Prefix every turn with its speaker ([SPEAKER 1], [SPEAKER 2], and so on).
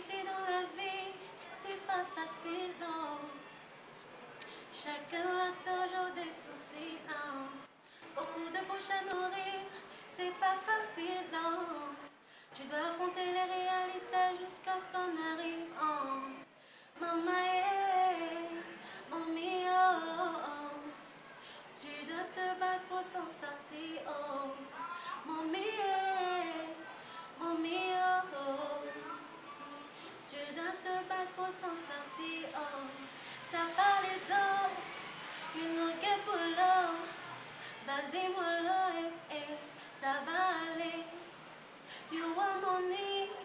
[SPEAKER 1] Ici dans la vie, c'est pas facile, non. Chacun a toujours des soucis, non. Beaucoup de bouches à nourrir, c'est pas facile, non. Tu dois affronter les réalités jusqu'à ce qu'on arrive, oh. Maman, mamie, oh. Tu dois te battre pour t'en sortir, oh. Mamie, mamie, oh. Tu dois te battre pour t'en sortir, oh. T'as parlé d'eau, une autre pour l'eau. Vas-y, mollo, ça va aller. You want money,